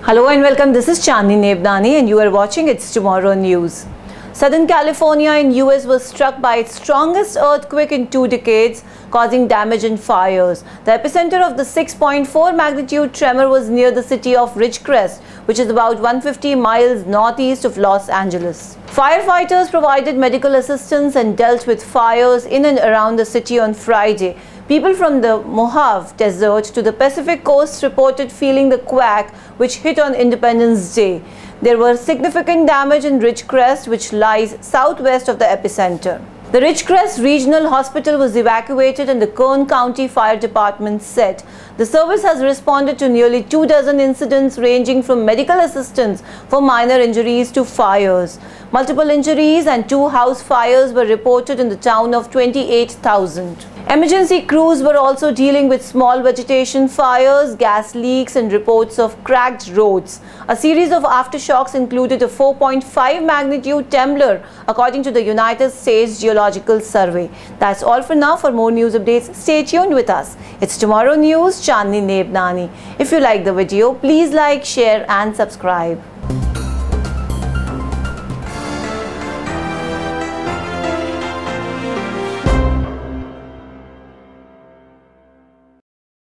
Hello and welcome. This is Chandni Nebdani and you are watching It's Tomorrow News. Southern California in US was struck by its strongest earthquake in 2 decades, causing damage and fires. The epicenter of the 6.4 magnitude tremor was near the city of Ridgecrest, which is about 150 miles northeast of Los Angeles. Firefighters provided medical assistance and dealt with fires in and around the city on Friday. People from the Mojave Desert to the Pacific coast reported feeling the quake which hit on Independence Day. There was significant damage in Ridgecrest, which lies southwest of the epicenter. The Ridgecrest Regional Hospital was evacuated and the Kern County Fire Department said. The service has responded to nearly 24 incidents ranging from medical assistance for minor injuries to fires. Multiple injuries and 2 house fires were reported in the town of 28,000. Emergency crews were also dealing with small vegetation fires, gas leaks and reports of cracked roads. A series of aftershocks included a 4.5 magnitude tremor according to the United States Geological Survey. That's all for now. For more news updates, stay tuned with us. It's Tomorrow News, Chandni Nebdani. If you like the video, please like, share and subscribe.